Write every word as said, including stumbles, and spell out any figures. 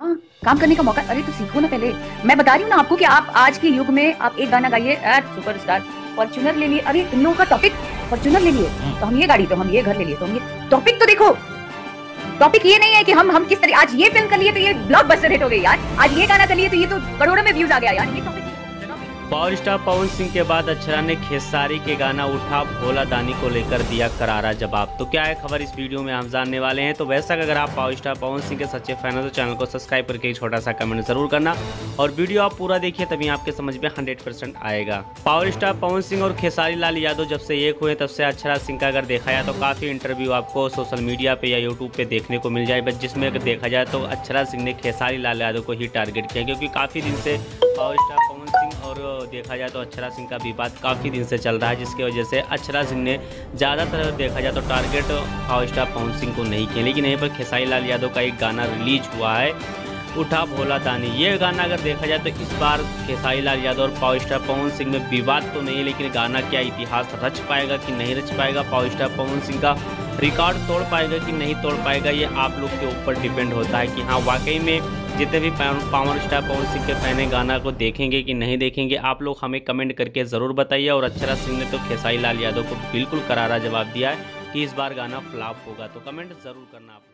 हाँ, काम करने का मौका। अरे तो सीखो ना पहले। मैं बता रही हूँ ना आपको कि आप आज के युग में आप एक गाना गाइए एट सुपरस्टार, फॉर्च्यूनर ले लिए। अरे इन लोगों का टॉपिक फॉर्च्यूनर ले लिए तो हम ये गाड़ी, तो हम ये घर ले लिए, तो हम ये टॉपिक तो देखो। टॉपिक ये नहीं है कि हम हम किस तरह आज ये फिल्म कर लिए तो ये ब्लॉकबस्टर हिट हो गई यार, आज ये गाना कर लिए तो ये तो करोड़ों में व्यूज आ गया यार। ये topic power star Pawan Singh के बाद अक्षरा ने खेसारी के गाना उठा भोला दानी को लेकर दिया करारा जवाब। तो क्या है खबर, इस वीडियो में हम जानने वाले हैं। तो वैसा अगर आप पावर स्टार पवन सिंह के सच्चे फैन हो तो चैनल को सब्सक्राइब करके एक छोटा सा कमेंट जरूर करना और वीडियो आप पूरा देखिए, तभी आपके समझ में हंड्रेड परसेंट आएगा। पावर स्टार पवन सिंह और खेसारी लाल यादव जब से एक हुए तब से अक्षरा सिंह का अगर देखा जाए तो काफ़ी इंटरव्यू आपको सोशल मीडिया पे या यूट्यूब पे देखने को मिल जाए, बस जिसमें अगर देखा जाए तो अक्षरा सिंह ने खेसारी लाल यादव को ही टारगेट किया, क्योंकि काफ़ी दिन से पावर स्टार पवन सिंह और देखा जाए तो अक्षरा सिंह का विवाद काफ़ी दिन से चल रहा है, जिसकी वजह से अक्षरा सिंह ने ज़्यादातर देखा जाए तो target power star Pawan Singh को नहीं किया। लेकिन यहीं पर खेसारी लाल यादव का एक गाना रिलीज हुआ है उठा भोला दानी। ये गाना अगर देखा जाए तो इस बार खेसारी लाल यादव और पावर स्टार पवन सिंह में विवाद तो नहीं है, लेकिन गाना क्या इतिहास रच पाएगा कि नहीं रच पाएगा, पावर स्टार पवन सिंह का रिकॉर्ड तोड़ पाएगा कि नहीं तोड़ पाएगा, ये आप लोग के ऊपर डिपेंड होता है कि हाँ वाकई में जितने भी पावर स्टार पवन सिंह के फैन हैं गाना को देखेंगे कि नहीं देखेंगे। आप लोग हमें कमेंट करके ज़रूर बताइए। और अक्षरा सिंह ने तो खेसारी लाल यादव को बिल्कुल करारा जवाब दिया है कि इस बार गाना फ्लॉप होगा, तो कमेंट ज़रूर करना आप।